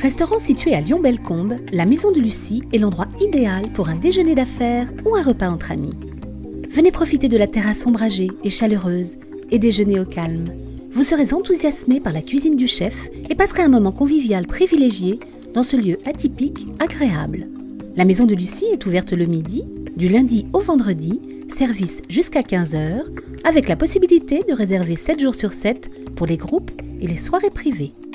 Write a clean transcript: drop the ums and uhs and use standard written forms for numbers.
Restaurant situé à Lyon-Bellecombe, la Maison de Lucie est l'endroit idéal pour un déjeuner d'affaires ou un repas entre amis. Venez profiter de la terrasse ombragée et chaleureuse et déjeuner au calme. Vous serez enthousiasmé par la cuisine du chef et passerez un moment convivial privilégié dans ce lieu atypique agréable. La Maison de Lucie est ouverte le midi, du lundi au vendredi, service jusqu'à 15 h, avec la possibilité de réserver 7 jours sur 7 pour les groupes et les soirées privées.